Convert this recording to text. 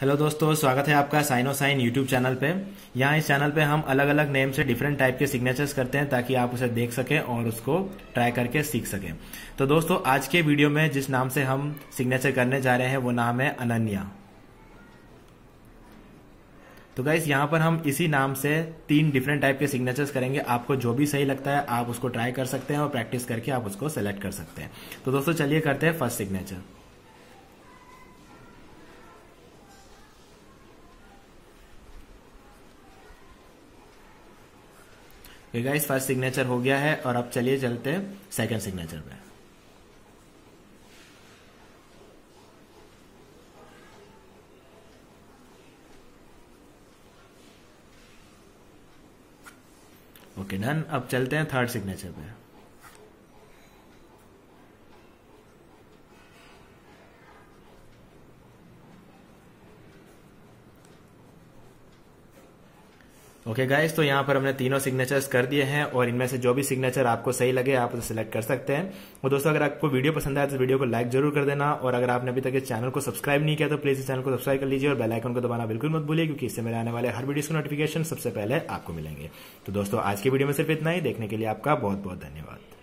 Hello दोस्तों, स्वागत है आपका साइनो साइन यूट्यूब चैनल पे। यहाँ इस चैनल पे हम अलग अलग नेम से डिफरेंट टाइप के सिग्नेचर्स करते हैं ताकि आप उसे देख सकें और उसको ट्राई करके सीख सकें। तो दोस्तों, आज के वीडियो में जिस नाम से हम सिग्नेचर करने जा रहे हैं वो नाम है अनन्या। तो गाइस, यहाँ पर हम इसी नाम से 3 डिफरेंट टाइप के सिग्नेचर्स करेंगे। आपको जो भी सही लगता है आप उसको ट्राई कर सकते हैं और प्रैक्टिस करके आप उसको सेलेक्ट कर सकते हैं। तो दोस्तों चलिए करते हैं first signature. Guys, first signature हो गया है और अब चलिए चलते हैं सेकंड सिग्नेचर पे। Okay done. अब चलते हैं थर्ड सिग्नेचर पे। ओके गाइस, तो यहाँ पर हमने तीनों सिग्नेचर्स कर दिए हैं और इनमें से जो भी सिग्नेचर आपको सही लगे आप उसे सिलेक्ट कर सकते हैं। और दोस्तों, अगर आपको वीडियो पसंद आए तो वीडियो को लाइक जरूर कर देना, और अगर आपने अभी तक इस चैनल को सब्सक्राइब नहीं किया तो प्लीज इस चैनल को सब्सक्राइब कर लीजिए और बेल आइकन को दबाना बिल्कुल मत भूलिए, क्योंकि इससे मेरे आने वाले हर वीडियो के नोटिफिकेशन सबसे पहले आपको मिलेंगे। तो दोस्तों, आज की वीडियो में सिर्फ इतना ही। देखने के लिए आपका बहुत बहुत धन्यवाद।